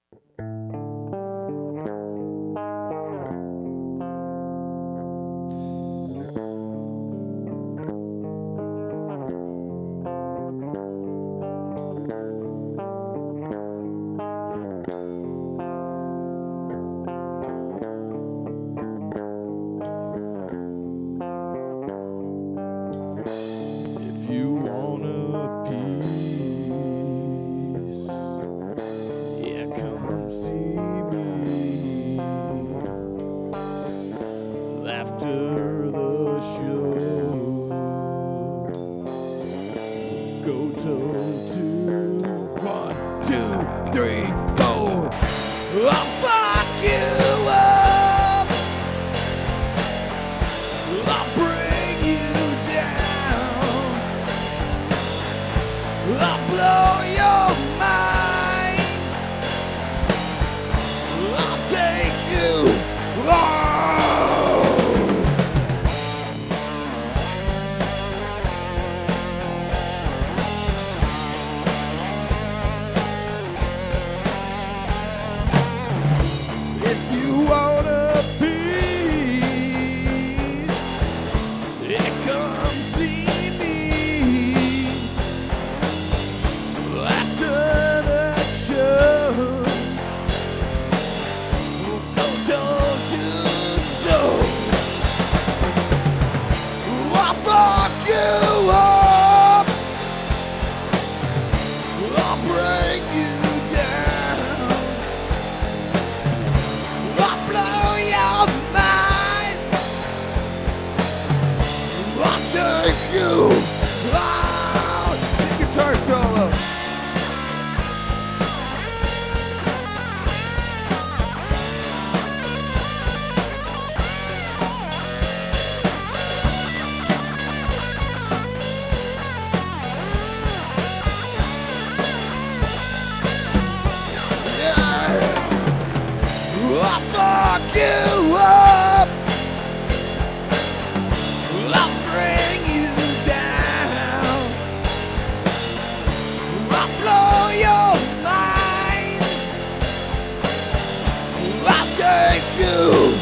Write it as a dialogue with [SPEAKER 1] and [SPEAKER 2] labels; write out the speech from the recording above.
[SPEAKER 1] If you want a piece, yeah, come see me after the show. Go toe to 1, 2, 3, go. I'll fuck you up. I'll bring you down. I'll blow your mind. I'll take you home. If you want a piece, yeah, come see me after the show. Go toe to toe. I'll fuck you up. I'll break you down. I'll blow your mind. I'll take you out. Guitar solo. Yeah. I'll fuck you up. I'll bring you down. I'll blow your mind. I'll take you